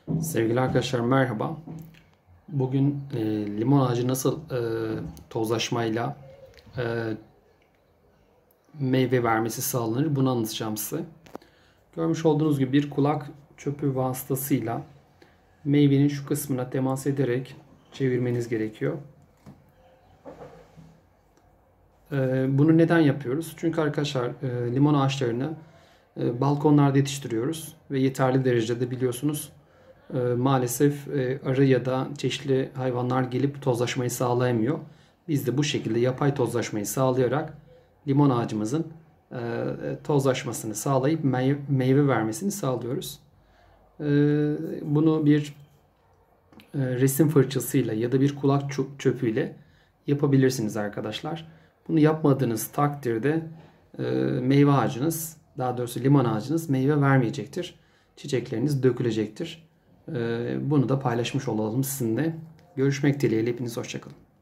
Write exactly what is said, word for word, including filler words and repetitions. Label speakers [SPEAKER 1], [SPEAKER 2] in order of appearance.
[SPEAKER 1] Sevgili arkadaşlar merhaba. Bugün e, limon ağacı nasıl e, tozlaşmayla e, meyve vermesi sağlanır bunu anlatacağım size. Görmüş olduğunuz gibi bir kulak çöpü vasıtasıyla meyvenin şu kısmına temas ederek çevirmeniz gerekiyor. E, bunu neden yapıyoruz? Çünkü arkadaşlar e, limon ağaçlarını e, balkonlarda yetiştiriyoruz ve yeterli derecede biliyorsunuz e, maalesef e, arı ya da çeşitli hayvanlar gelip tozlaşmayı sağlayamıyor. Biz de bu şekilde yapay tozlaşmayı sağlayarak limon ağacımızın e, tozlaşmasını sağlayıp meyve, meyve vermesini sağlıyoruz. E, bunu bir e, resim fırçasıyla ya da bir kulak çöpüyle yapabilirsiniz arkadaşlar. Bunu yapmadığınız takdirde e, meyve ağacınız, daha doğrusu limon ağacınız meyve vermeyecektir. Çiçekleriniz dökülecektir. E, bunu da paylaşmış olalım sizinle. Görüşmek dileğiyle. Hepiniz hoşça kalın.